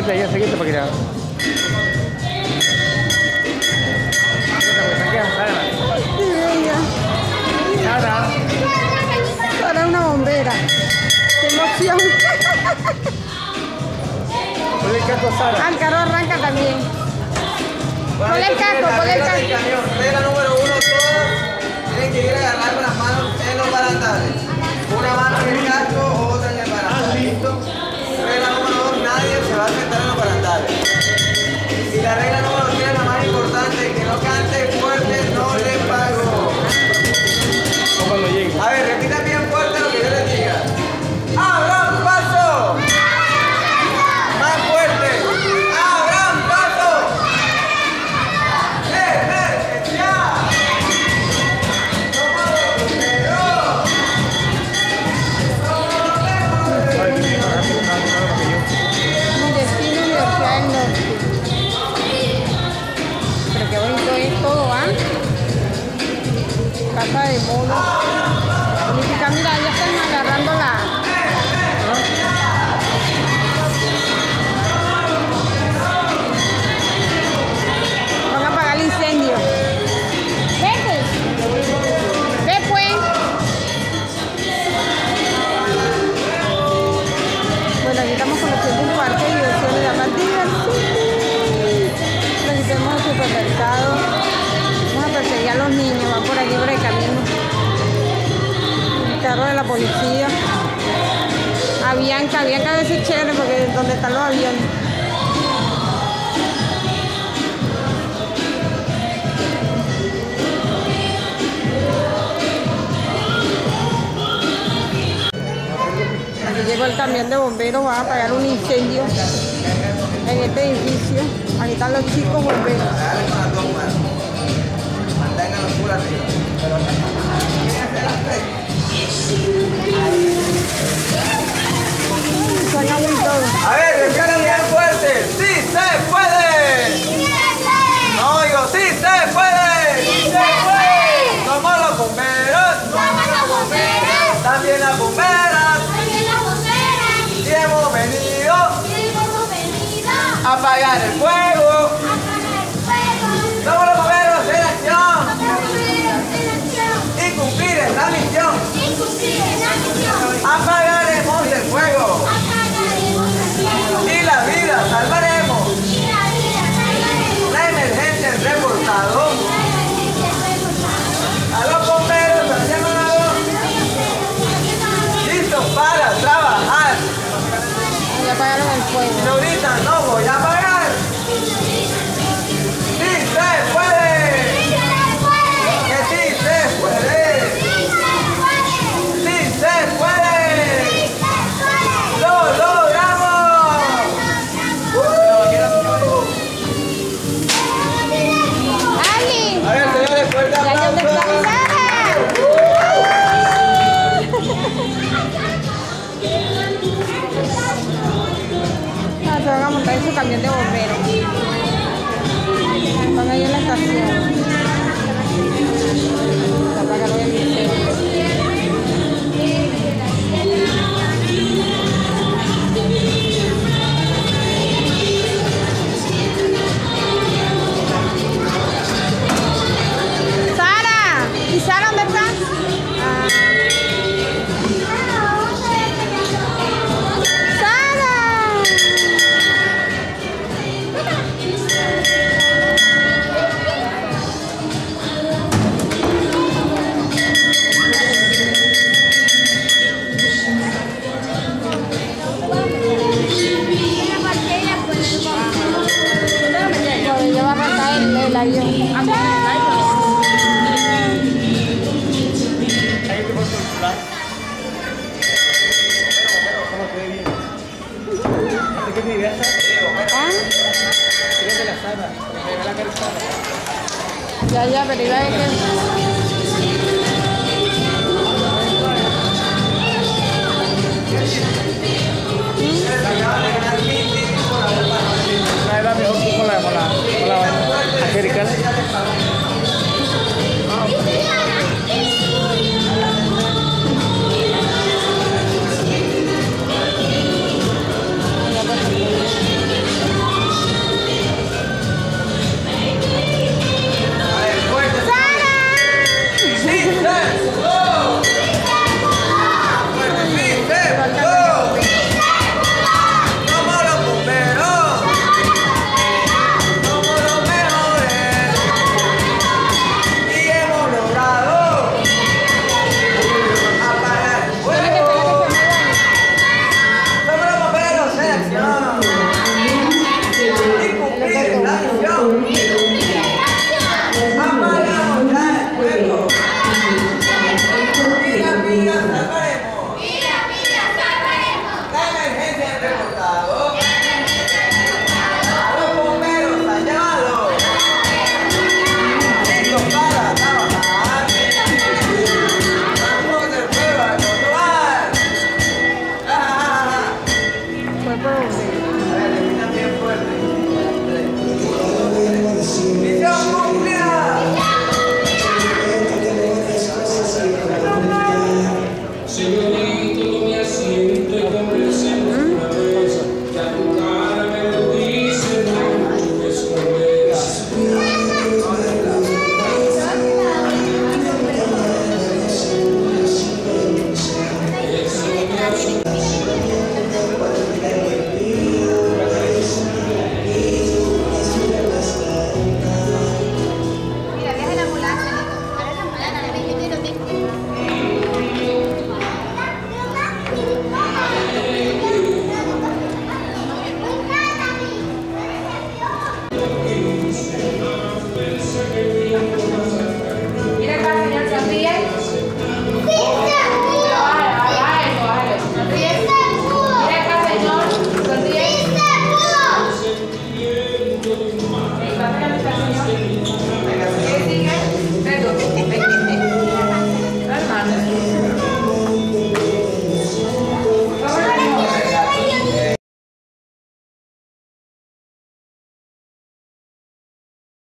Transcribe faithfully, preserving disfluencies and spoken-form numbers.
seguite, ya seguite para que ya. Sara. Sara es una bombera. ¡Qué emoción! Ponle el casco a Sara. Ah, el carro arranca también. Ponle el casco, ponle el casco. Regla número uno, todos tienen que ir a agarrar con las manos en los barandales. Una mano en el casco, otra en el barandal. ¿Listo? Regla número dos, nadie se va a sentar en los barandales. Y la regla número tres, la más importante, que no cante fuerte, no le pago. Cuando llegue. A ver, repita bien fuerte lo que yo les diga. ¡Abran paso! Más fuerte. ¡Abran paso! ¡Emergencia! ¡Somos los primeros! Mi destino, Universidad del Norte. Pero qué bonito es todo, ¿ah? Casa de monos. Política, mira, ya están agarrando la... Van a apagar el incendio. Vete. Ve pues. Bueno, aquí estamos conociendo un parque de diversiones llamadas Diversity. Aquí tenemos el supermercado. Vamos a perseguir a los niños, van por aquí por el camino. El carro de la policía. Avianca, Avianca debe ser chévere porque es donde están los aviones. Aquí llegó el camión de bomberos, van a apagar un incendio en este edificio. Aquí están los chicos bomberos. Dale con las dos manos. Mantengan los culos arriba. Suena muy todo. A ver, respiran bien fuerte. ¡Sí se puede! No oigo, ¡sí se puede! ¡Sí se puede! Somos los bomberos. Somos los bomberos. También las bomberas. También las bomberas. Y hemos venido Y hemos venido a apagar el fuego. a apagar el fuego. Somos los bomberos en acción. Somos los bomberos en acción. Y cumplir esta misión. Y cumplir la misión. Apagaremos el fuego. Apagaremos el fuego. Y la vida salvaremos. Y la vida salvaremos. La emergencia es reportado. La emergencia es reportada. A los bomberos al llamado. Listos para trabajar. Ya apagaron el fuego. Si no gritan, no voy a apagar. ¡Sí se puede! ¡Que sí se puede! ¡Sí se puede! ¡Lo logramos! ¡Ali! A ver, señores, fuerte ¡Ya yo te aplauso. Ah, se van a montar en su camión de bomberos. Van ahí en la estación. Se apagaron el incendio. ¡Sara! ¿Y Sara dónde está? Ah. ¡Sara! Bueno, ya va a arrancar el, el avión. Ahí te puedo celular. ¿Cómo se ve bien? ¿Este qué es mi casa? ¿Ah? Fíjate la Sara. Me ve la cara de Sara. Ya, ya, pero iba a ver que... Trae la mejor con la con la con la angelical. Y